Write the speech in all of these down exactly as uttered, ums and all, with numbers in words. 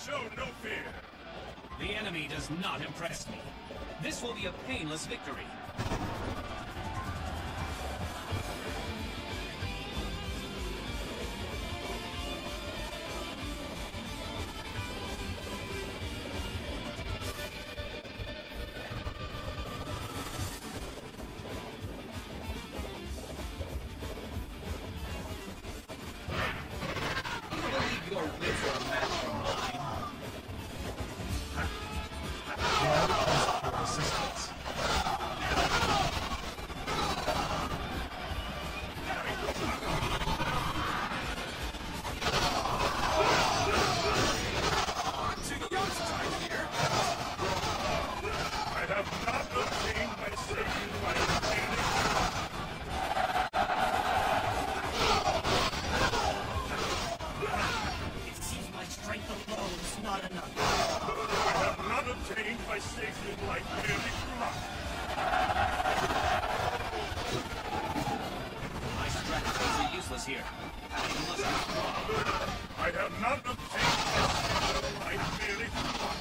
Show no fear. The enemy does not impress me. This will be a painless victory. Your wits are a match for mine. For assistance. To yours time here. I have not obtained my saving life. Strength alone is not enough. I have not obtained my station life merely through luck. My strategies are useless here. I must withdraw. I have not obtained my station life merely through luck.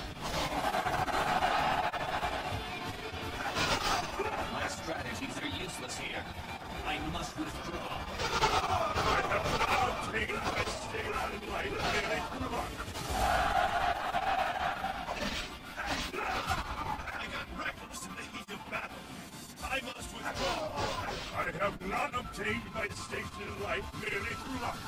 My strategies are useless here. I must withdraw. I have not obtained my station life merely through luck. I got reckless in the heat of battle. I must withdraw. I have not obtained my station in life merely through luck.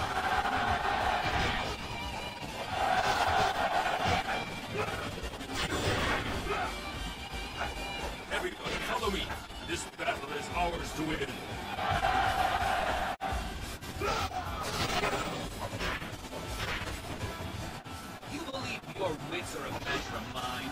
Everybody follow me. This battle is ours to win. You believe your wits are a match for mine?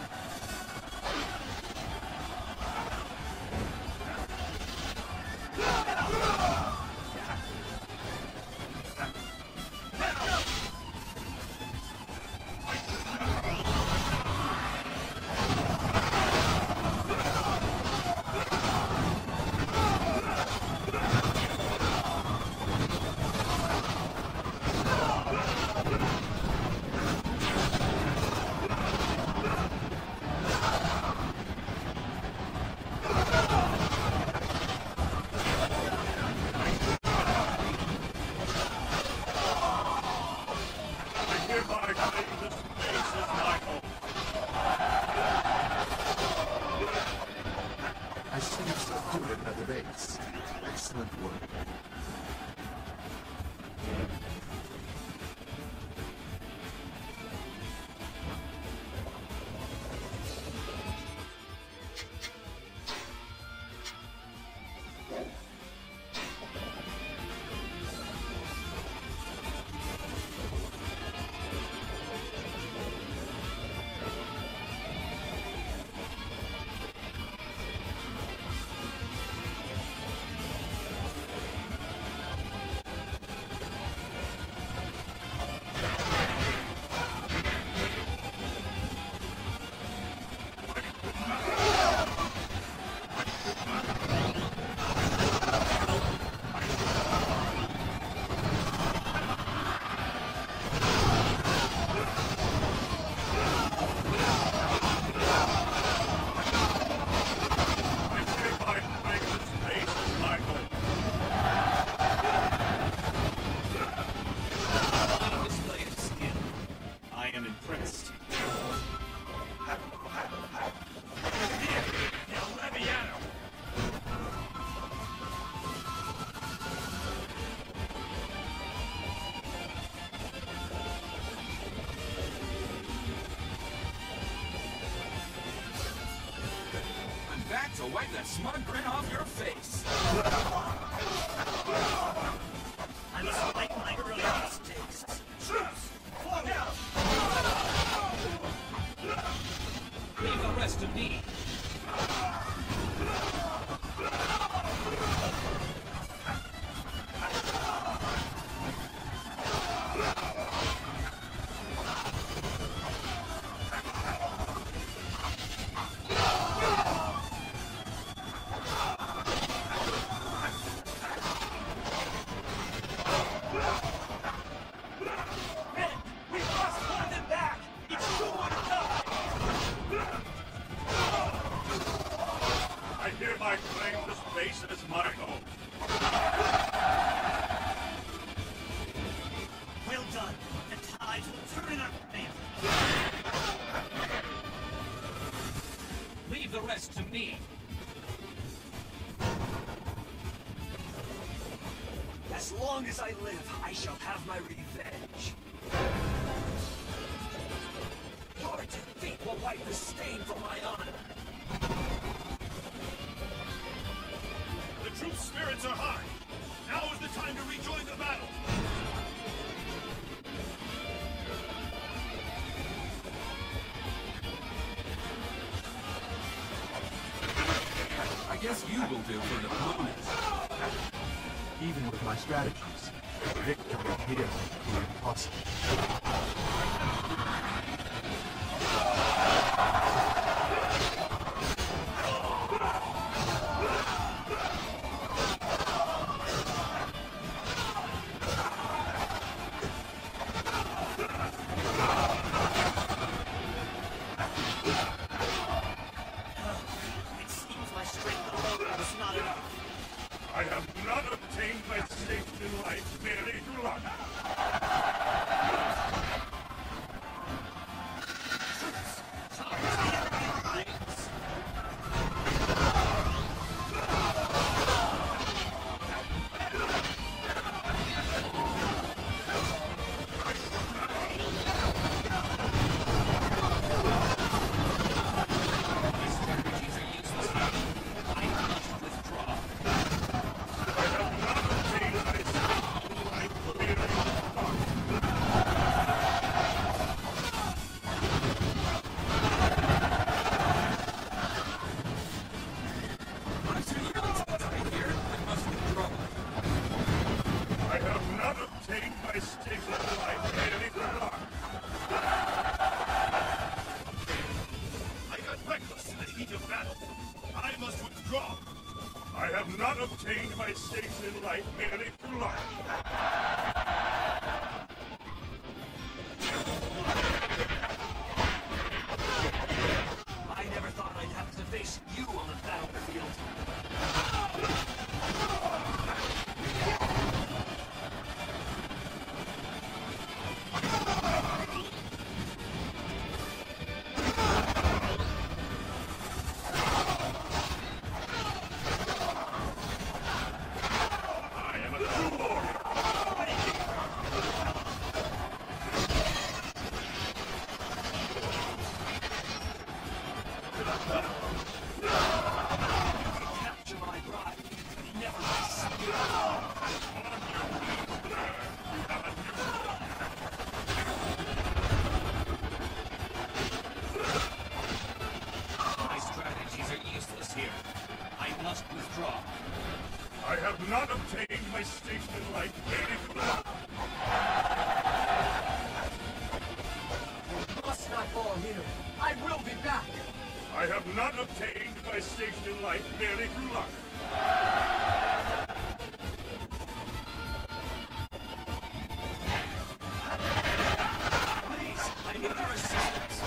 I see you still do it at the base. Excellent work. Back to wipe that smug grin off your face. I must like my earlier mistakes. Troops, fall out! Leave the rest to me. as I live, I shall have my revenge. Your defeat will wipe the stain from my honor. The troops' spirits are high. Now is the time to rejoin the battle. I guess you will do for an opponent. Even with my strategies, victory here will be impossible. It seems my strength alone is not enough. I have not obtained my station in life merely through luck. I have not obtained my station in life merely through luck. I got reckless in the heat of battle. I must withdraw. I have not obtained my station in life merely through luck. I never thought I'd have to face you on the battlefield. I am a true warrior. Capture my bride. Never miss. My strategies are useless here. I must withdraw. I have not obtained my station in life merely through luck. Must not fall here. I will be back. I have not obtained my station in life merely through luck. Please, I need your assistance.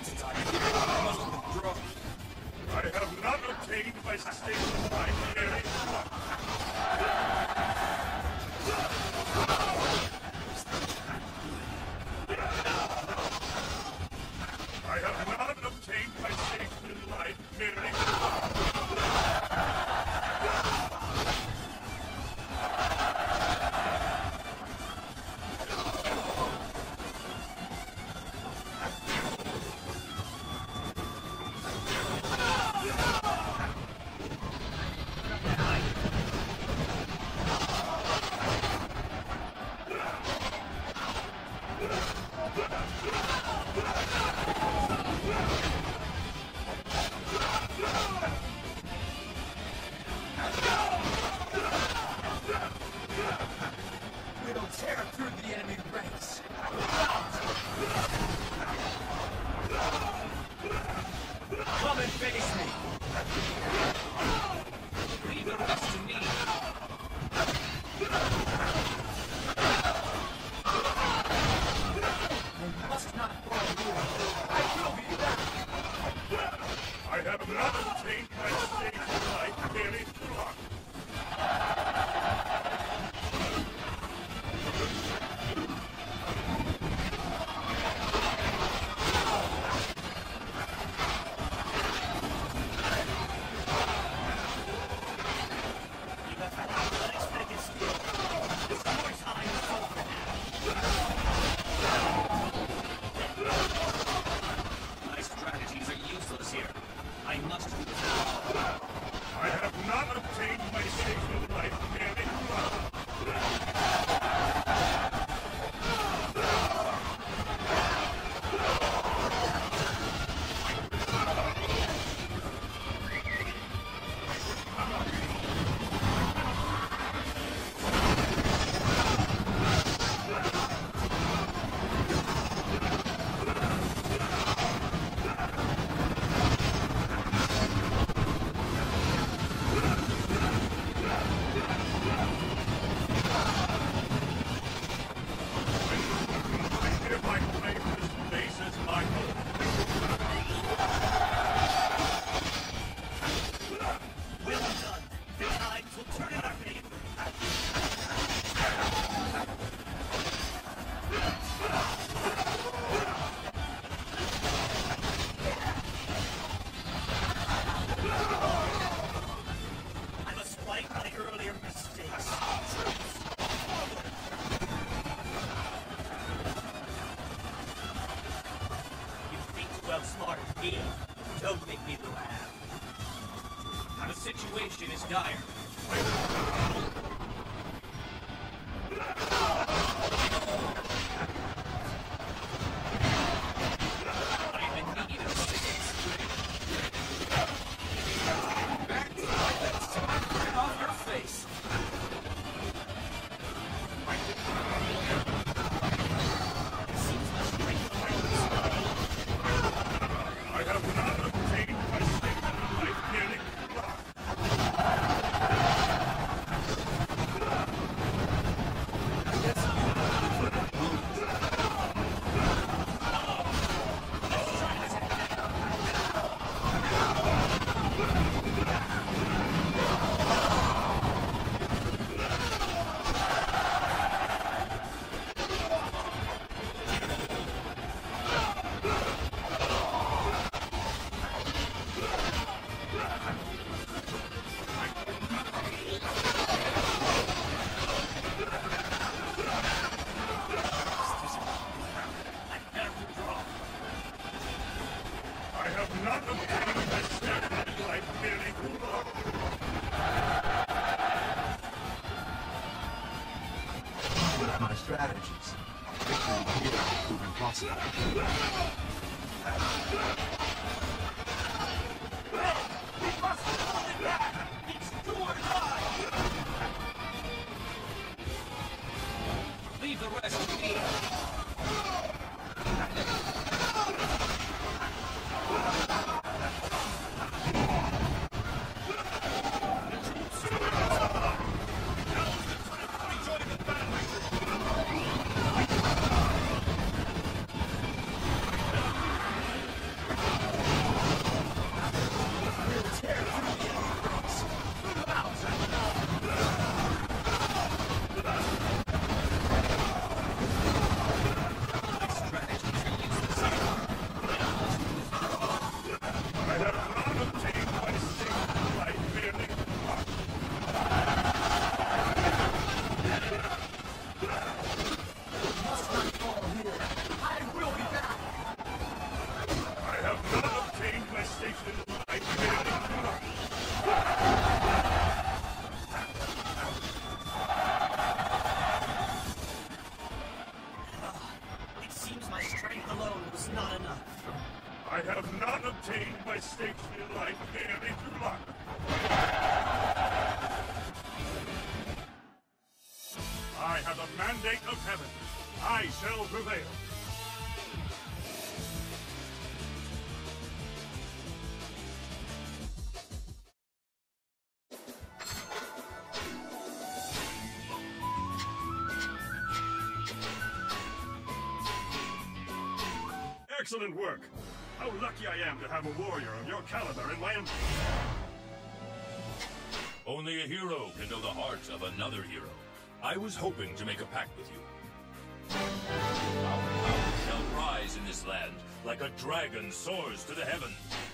since I I must withdraw. I have not obtained my station by merely luck. I have not obtained my station in life merely luck. We'll tear through the enemy ranks. Come and face me! Leave the rest to me! I must not fall you. I will be back. I have not obtained my station in life merely through luck. Unexpected skill. This more time is over now. My strategies are useless here. I must do this. I have not obtained my station in life merely through luck. Well done. The tides will turn in our favor. I must fight my earlier mistakes. You think to outsmart me. Don't make me laugh. The situation is dire. I am in need of assistance. Back to life and smack right off your face. Seems my strength I have not obtained my station in life merely through luck. I have not obtained my station in life merely through luck. With my strategies, victory here will prove impossible. We must hold it back! It's do or die! Leave the rest to me. station in life merely through luck. It seems my strength alone was not enough. I have not obtained my station in life merely through luck. I have a mandate of heaven. I shall prevail. Excellent work. How lucky I am to have a warrior of your caliber in my employ. Only a hero can know the heart of another hero. I was hoping to make a pact with you. Our power shall rise in this land, like a dragon soars to the heavens.